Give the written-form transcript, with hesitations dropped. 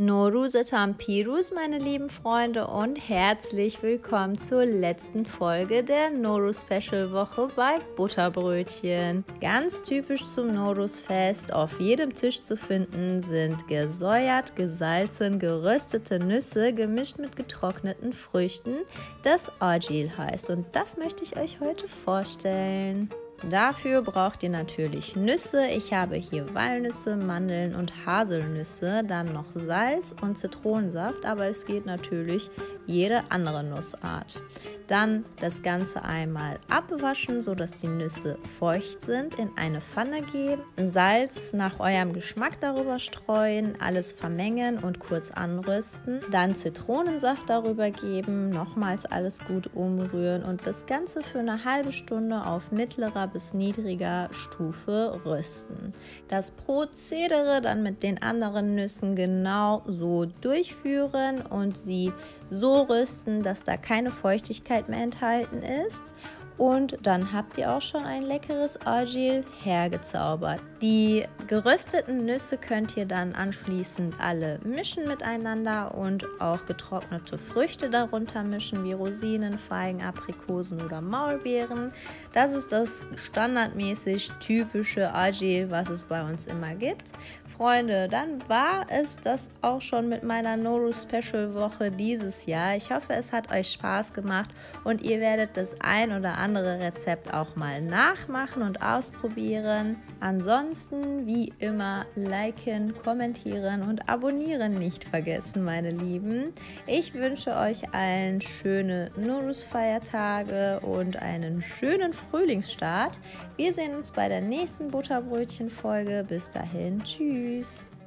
Norusetam Pirus, meine lieben Freunde, und herzlich willkommen zur letzten Folge der Norus-Special-Woche bei Butterbrötchen. Ganz typisch zum Norus-Fest, auf jedem Tisch zu finden, sind gesäuert, gesalzen, geröstete Nüsse gemischt mit getrockneten Früchten, das Agil heißt. Und das möchte ich euch heute vorstellen. Dafür braucht ihr natürlich Nüsse. Ich habe hier Walnüsse, Mandeln und Haselnüsse, dann noch Salz und Zitronensaft, aber es geht natürlich jede andere Nussart. Dann das Ganze einmal abwaschen, sodass die Nüsse feucht sind, in eine Pfanne geben, Salz nach eurem Geschmack darüber streuen, alles vermengen und kurz anrösten, dann Zitronensaft darüber geben, nochmals alles gut umrühren und das Ganze für eine halbe Stunde auf mittlerer bis niedriger Stufe rösten. Das Prozedere dann mit den anderen Nüssen genau so durchführen und sie so rösten, dass da keine Feuchtigkeit mehr enthalten ist. Und dann habt ihr auch schon ein leckeres Agil hergezaubert. Die gerösteten Nüsse könnt ihr dann anschließend alle mischen miteinander und auch getrocknete Früchte darunter mischen, wie Rosinen, Feigen, Aprikosen oder Maulbeeren. Das ist das standardmäßig typische Agil, was es bei uns immer gibt. Freunde, dann war es das auch schon mit meiner Norus-Special-Woche dieses Jahr. Ich hoffe, es hat euch Spaß gemacht und ihr werdet das ein oder andere Rezept auch mal nachmachen und ausprobieren. Ansonsten, wie immer, liken, kommentieren und abonnieren nicht vergessen, meine Lieben. Ich wünsche euch allen schöne Norus-Feiertage und einen schönen Frühlingsstart. Wir sehen uns bei der nächsten Butterbrötchen-Folge. Bis dahin, tschüss.